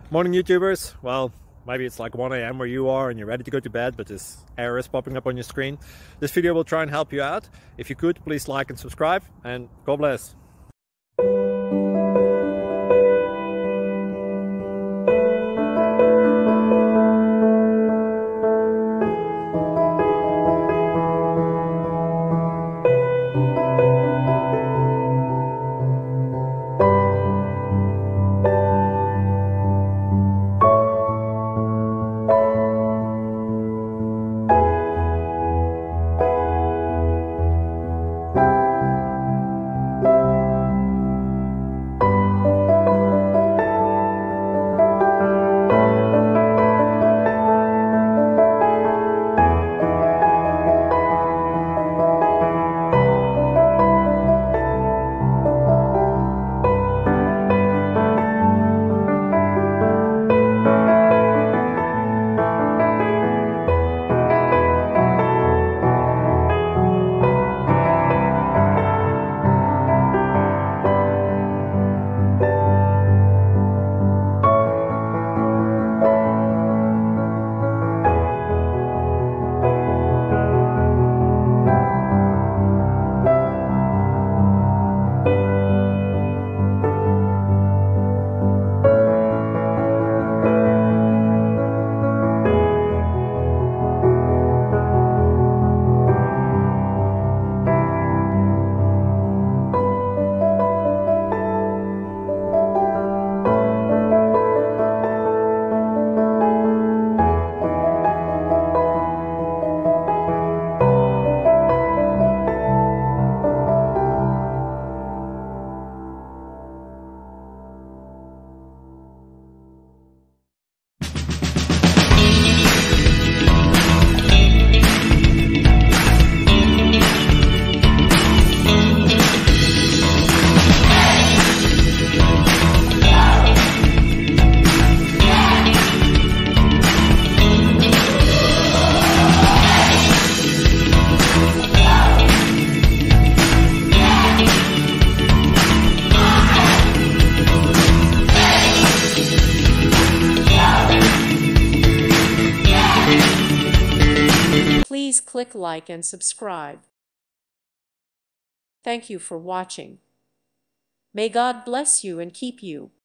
Morning YouTubers. Well, maybe it's like 1 a.m. where you are and you're ready to go to bed, but this error is popping up on your screen. This video will try and help you out. If you could, please like and subscribe, and God bless. Please click like and subscribe. Thank you for watching. May God bless you and keep you.